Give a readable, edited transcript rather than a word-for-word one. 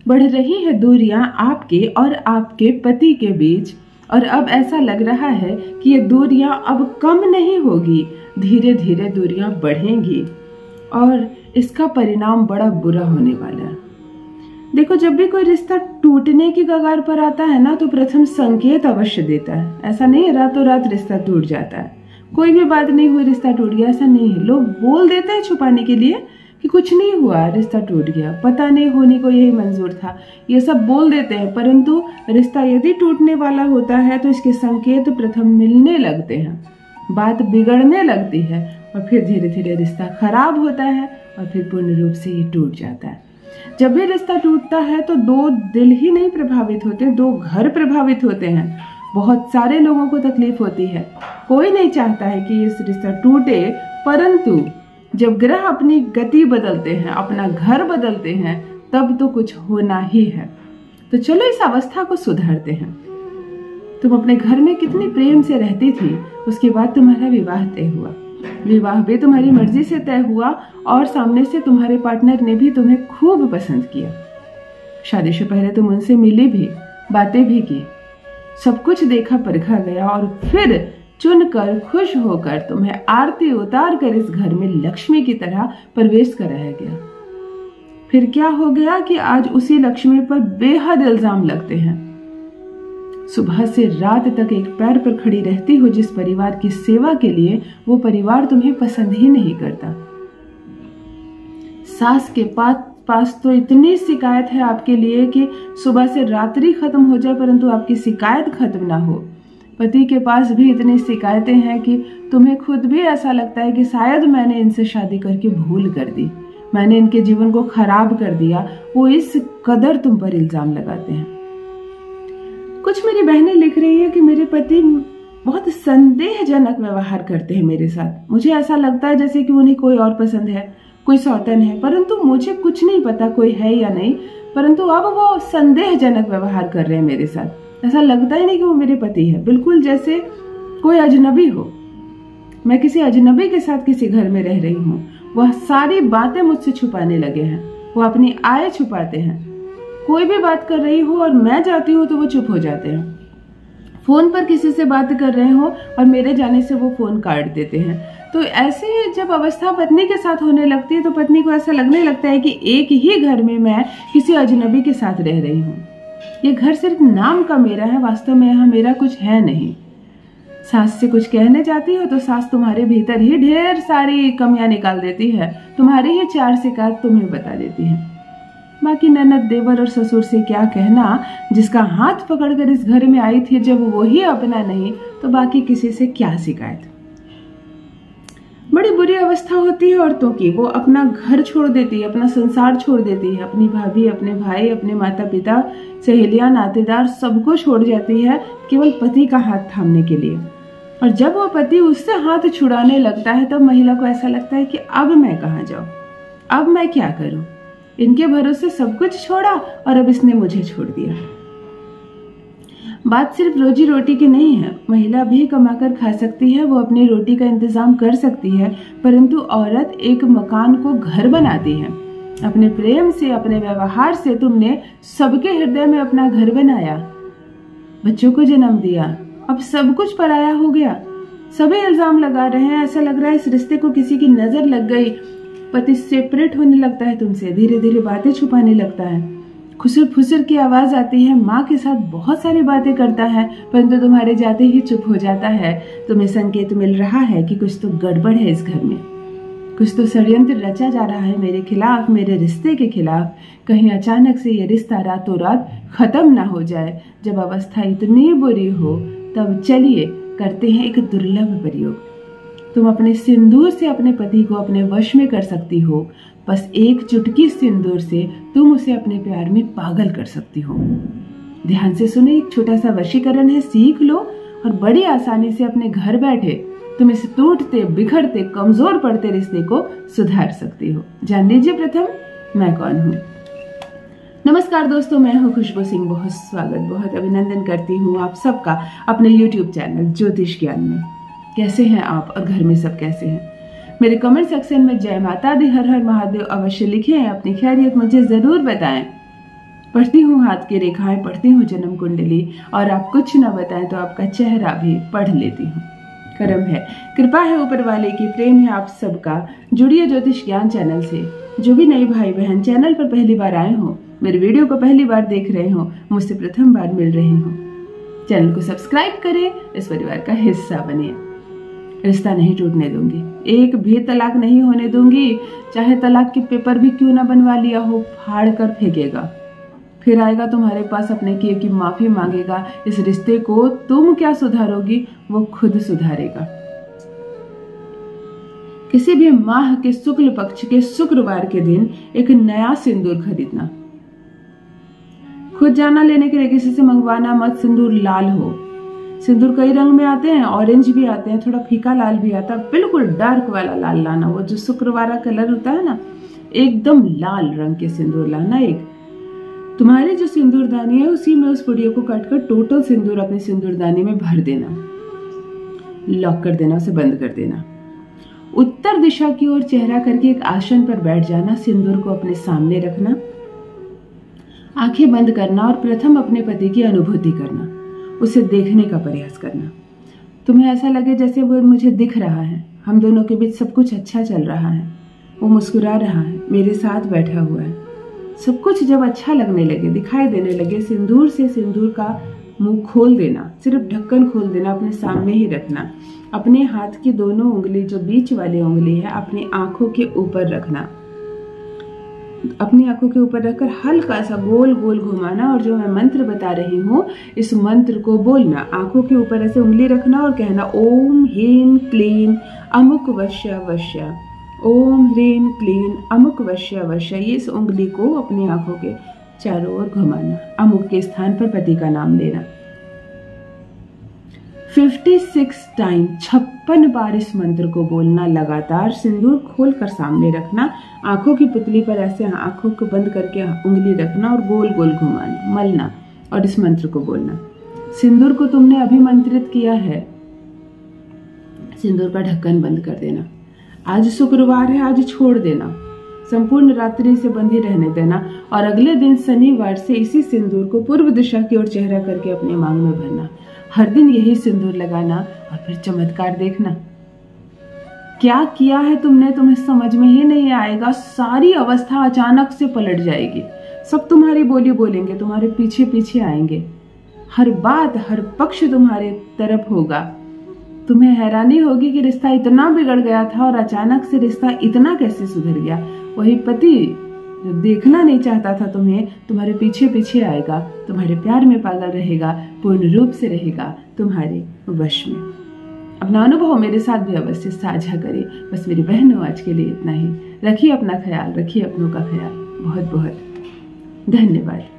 बढ़ रही है दूरियां आपके और आपके पति के बीच, और अब ऐसा लग रहा है कि ये दूरियां अब कम नहीं होगी, धीरे धीरे दूरियां बढ़ेंगी और इसका परिणाम बड़ा बुरा होने वाला है। देखो, जब भी कोई रिश्ता टूटने की कगार पर आता है ना, तो प्रथम संकेत अवश्य देता है। ऐसा नहीं है रातों रात रिश्ता टूट जाता है, कोई भी बात नहीं हुई रिश्ता टूट गया, ऐसा नहीं है। लोग बोल देते हैं छुपाने के लिए कि कुछ नहीं हुआ, रिश्ता टूट गया, पता नहीं होने को यही मंजूर था, ये सब बोल देते हैं। परंतु रिश्ता यदि टूटने वाला होता है तो इसके संकेत प्रथम मिलने लगते हैं, बात बिगड़ने लगती है और फिर धीरे धीरे रिश्ता खराब होता है और फिर पूर्ण रूप से ये टूट जाता है। जब भी रिश्ता टूटता है तो दो दिल ही नहीं प्रभावित होते, दो घर प्रभावित होते हैं। बहुत सारे लोगों को तकलीफ होती है, कोई नहीं चाहता है कि इस रिश्ता टूटे, परंतु जब ग्रह अपनी गति बदलते हैं, अपना घर बदलते हैं, तब तो कुछ होना ही है। तो चलो इस अवस्था को सुधारते हैं। तुम अपने घर में कितनी प्रेम से रहती थी, उसके बाद तुम्हारा विवाह तय हुआ, विवाह भी तुम्हारी मर्जी से तय हुआ और सामने से तुम्हारे पार्टनर ने भी तुम्हें खूब पसंद किया। शादी से पहले तुम उनसे मिली भी, बातें भी की, सब कुछ देखा परखा गया और फिर चुनकर खुश होकर तुम्हें आरती उतार कर इस घर में लक्ष्मी की तरह प्रवेश कराया गया। फिर क्या हो गया कि आज उसी लक्ष्मी पर बेहद इल्जाम लगते हैं। सुबह से रात तक एक पैर पर खड़ी रहती हो जिस परिवार की सेवा के लिए, वो परिवार तुम्हें पसंद ही नहीं करता। सास के पास तो इतनी शिकायत है आपके लिए कि सुबह से रात्रि खत्म हो जाए परंतु आपकी शिकायत खत्म ना हो। पति के पास भी इतनी शिकायतें हैं कि तुम्हें खुद भी ऐसा लगता है कि शायद मैंने इनसे शादी करके भूल कर दी, मैंने इनके जीवन को खराब कर दिया। वो इस कदर तुम पर इल्जाम लगाते हैं। कुछ मेरी बहनें लिख रही है कि मेरे पति बहुत संदेहजनक व्यवहार करते हैं मेरे साथ, मुझे ऐसा लगता है जैसे कि उन्हें कोई और पसंद है, कोई सौतन है, परंतु मुझे कुछ नहीं पता कोई है या नहीं, परंतु अब वो संदेहजनक व्यवहार कर रहे हैं मेरे साथ। ऐसा लगता ही नहीं कि वो मेरे पति है, बिल्कुल जैसे कोई अजनबी हो, मैं किसी अजनबी के साथ किसी घर में रह रही हूँ। वह सारी बातें मुझसे छुपाने लगे हैं, वो अपनी आय छुपाते हैं। कोई भी बात कर रही हो और मैं जाती हूँ तो वो चुप हो जाते हैं। फोन पर किसी से बात कर रहे हो और मेरे जाने से वो फोन काट देते हैं। तो ऐसे जब अवस्था पत्नी के साथ होने लगती है तो पत्नी को ऐसा लगने लगता है कि एक ही घर में मैं किसी अजनबी के साथ रह रही हूँ। ये घर सिर्फ नाम का मेरा है, वास्तव में यहाँ मेरा कुछ है नहीं। सास से कुछ कहने जाती हो तो सास तुम्हारे भीतर ही ढेर सारी कमियां निकाल देती है, तुम्हारी ही 4 शिकायत तुम्हें बता देती है। बाकी ननद, देवर और ससुर से क्या कहना, जिसका हाथ पकड़कर इस घर में आई थी जब वो ही अपना नहीं तो बाकी किसी से क्या शिकायत। बड़ी बुरी अवस्था होती है औरतों की, वो अपना घर छोड़ देती है, अपना संसार छोड़ देती है, अपनी भाभी, अपने भाई, अपने माता पिता, सहेलियां, नातेदार सबको छोड़ जाती है केवल पति का हाथ थामने के लिए। और जब वो पति उससे हाथ छुड़ाने लगता है तब महिला को ऐसा लगता है कि अब मैं कहाँ जाऊं, अब मैं क्या करूं, इनके भरोसे सब कुछ छोड़ा और अब इसने मुझे छोड़ दिया। बात सिर्फ रोजी रोटी की नहीं है, महिला भी कमाकर खा सकती है, वो अपनी रोटी का इंतजाम कर सकती है, परंतु औरत एक मकान को घर बनाती है। अपने प्रेम से, अपने व्यवहार से तुमने सबके हृदय में अपना घर बनाया, बच्चों को जन्म दिया, अब सब कुछ पराया हो गया। सभी इल्जाम लगा रहे हैं, ऐसा लग रहा है इस रिश्ते को किसी की नजर लग गई। पति सेपरेट होने लगता है तुमसे, धीरे धीरे बातें छुपाने लगता है, खुसर फुसर की आवाज आती है, माँ के साथ बहुत सारी बातें करता है परंतु तुम्हारे जाते ही चुप हो जाता है। तुम्हें संकेत मिल रहा है कि कुछ तो गड़बड़ है इस घर में, कुछ तो षड्यंत्र रचा जा रहा है मेरे खिलाफ, मेरे रिश्ते के खिलाफ। कहीं अचानक से ये रिश्ता रातों रात खत्म ना हो जाए। जब अवस्था इतनी बुरी हो तब चलिए करते हैं एक दुर्लभ प्रयोग। तुम अपने सिंदूर से अपने पति को अपने वश में कर सकती हो। बस एक चुटकी सिंदूर से तुम उसे अपने प्यार में पागल कर सकती हो। ध्यान से सुने, एक छोटा सा वशीकरण है, सीख लो और बड़ी आसानी से अपने घर बैठे तुम इस टूटते, बिखरते, कमजोर पड़ते रिश्ते को सुधार सकती हो। जान लीजिए प्रथम मैं कौन हूँ। नमस्कार दोस्तों, मैं हूँ खुशबू सिंह। बहुत स्वागत, बहुत अभिनंदन करती हूँ आप सबका अपने YouTube चैनल ज्योतिष ज्ञान में। कैसे हैं आप और घर में सब कैसे हैं? मेरे कमेंट सेक्शन में जय माता दी, हर हर महादेव अवश्य लिखें, अपनी खैरियत मुझे जरूर बताएं। पढ़ती हूँ हाथ की रेखाएं, पढ़ती हूँ जन्म कुंडली, और आप कुछ न बताएं तो आपका चेहरा भी पढ़ लेती हूँ। करम है, कृपा है ऊपर वाले की, प्रेम है आप सबका। जुड़िए ज्योतिष ज्ञान चैनल से। जो भी नए भाई बहन चैनल पर पहली बार आए हो, मेरे वीडियो को पहली बार देख रहे हो, मुझसे प्रथम बार मिल रहे हो, चैनल को सब्सक्राइब करें, इस परिवार का हिस्सा बनिए। रिश्ता नहीं टूटने दूंगी, एक भी तलाक नहीं होने दूंगी, चाहे तलाक के पेपर भी क्यों ना बनवा लिया हो, फाड़ कर फेंकेगा। फिर आएगा तुम्हारे पास अपने किए की माफी मांगेगा। इस रिश्ते को तुम क्या सुधारोगी, वो खुद सुधारेगा। किसी भी माह के शुक्ल पक्ष के शुक्रवार के दिन एक नया सिंदूर खरीदना। खुद जाना लेने के लिए किसी से मंगवाना मत। सिंदूर लाल हो। सिंदूर कई रंग में आते हैं, ऑरेंज भी आते हैं, थोड़ा फीका लाल भी आता है, बिल्कुल डार्क वाला लाल लाना। वो जो शुक्रवार कलर होता है ना, एकदम लाल रंग के सिंदूर लाना। एक तुम्हारी जो सिंदूरदानी है उसी में उस पुड़ियों को काटकर टोटल सिंदूर अपनी सिंदूरदानी में भर देना, लॉक कर देना, उसे बंद कर देना। उत्तर दिशा की ओर चेहरा करके एक आसन पर बैठ जाना। सिंदूर को अपने सामने रखना, आंखें बंद करना और प्रथम अपने पति की अनुभूति करना, उसे देखने का प्रयास करना। तुम्हें ऐसा लगे जैसे वो मुझे दिख रहा है, हम दोनों के बीच सब कुछ अच्छा चल रहा है, वो मुस्कुरा रहा है, मेरे साथ बैठा हुआ है। सब कुछ जब अच्छा लगने लगे, दिखाई देने लगे, सिंदूर से सिंदूर का मुंह खोल देना, सिर्फ ढक्कन खोल देना, अपने सामने ही रखना। अपने हाथ की दोनों उंगली, जो बीच वाली उंगली है, अपनी आंखों के ऊपर रखना। अपनी आंखों के ऊपर रखकर हल्का सा गोल गोल घुमाना, और जो मैं मंत्र बता रही हूँ इस मंत्र को बोलना। आंखों के ऊपर ऐसे उंगली रखना और कहना ओम ह्रीं क्लीं अमुक वश्य वश्य, ओम ह्रीं क्लीं अमुक वश्य वश्य। ये इस उंगली को अपनी आंखों के चारों ओर घुमाना। अमुक के स्थान पर पति का नाम लेना। 56 टाइम, 56 बार इस मंत्र को बोलना लगातार। सिंदूर खोलकर सामने रखना, आंखों की पुतली पर ऐसे आंखों को बंद करके उंगली रखना और गोल गोल घुमाना, मलना और इस मंत्र को बोलना। सिंदूर को तुमने अभिमंत्रित किया है, सिंदूर का ढक्कन बंद कर देना। आज शुक्रवार है, आज छोड़ देना, संपूर्ण रात्रि से बंधी रहने देना, और अगले दिन शनिवार से इसी सिंदूर को पूर्व दिशा की ओर चेहरा करके अपने मांग में भरना। हर दिन यही सिंदूर लगाना और फिर चमत्कार देखना। क्या किया है तुमने, तुम्हें समझ में ही नहीं आएगा। सारी अवस्था अचानक से पलट जाएगी। सब तुम्हारी बोली बोलेंगे, तुम्हारे पीछे पीछे आएंगे, हर बात हर पक्ष तुम्हारे तरफ होगा। तुम्हें हैरानी होगी कि रिश्ता इतना बिगड़ गया था और अचानक से रिश्ता इतना कैसे सुधर गया। वही पति जो देखना नहीं चाहता था तुम्हें, तुम्हारे पीछे पीछे आएगा, तुम्हारे प्यार में पागल रहेगा, पूर्ण रूप से रहेगा तुम्हारे वश में। अपना अनुभव मेरे साथ भी अवश्य साझा करें। बस मेरी बहनों, आज के लिए इतना ही। रखिए अपना ख्याल, रखिए अपनों का ख्याल। बहुत बहुत धन्यवाद।